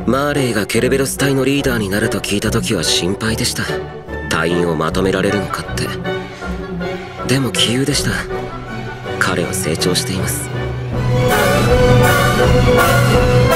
マーレイがケルベロス隊のリーダーになると聞いた時は心配でした。隊員をまとめられるのかって。でも杞憂でした。彼は成長しています。